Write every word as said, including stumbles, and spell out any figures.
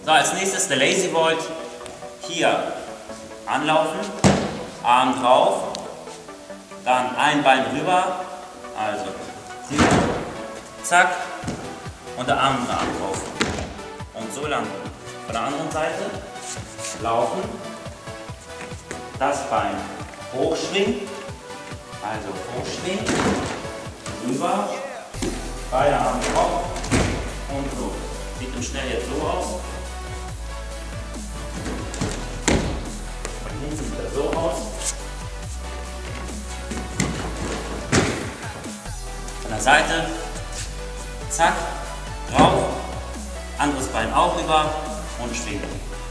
So, als nächstes der Lazy Vault. Hier anlaufen, Arm drauf, dann ein Bein rüber, also rüber, zack, und der andere Arm drauf. Und so lang. Von der anderen Seite laufen, das Bein hochschwingen, also hochschwingen, rüber, beide Arme drauf und so. Sieht im Schnell jetzt so aus. Von hinten sieht das so aus. Von der Seite, zack, drauf, anderes Bein auch rüber und schwingen.